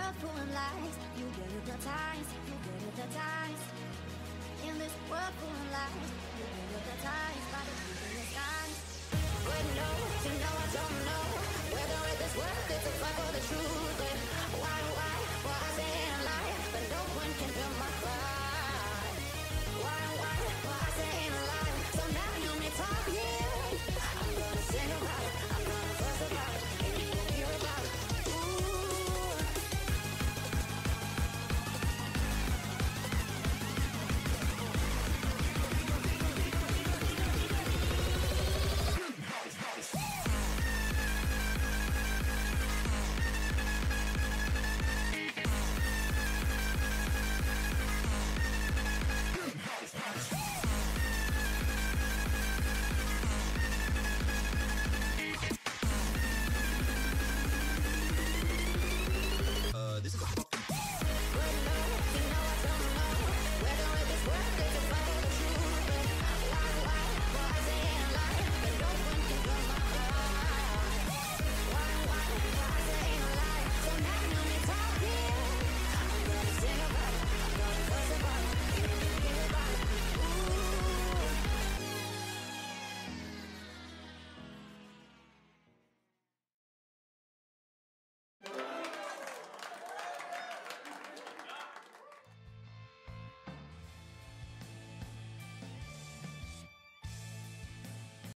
world full of lies, you hypnotize, you hypnotize. In this world full of lies, you hypnotize by the truth in your skies. But no, you know I don't know whether in this world it's a fight for the truth. And why I say and lie, but no one can feel my pride. Why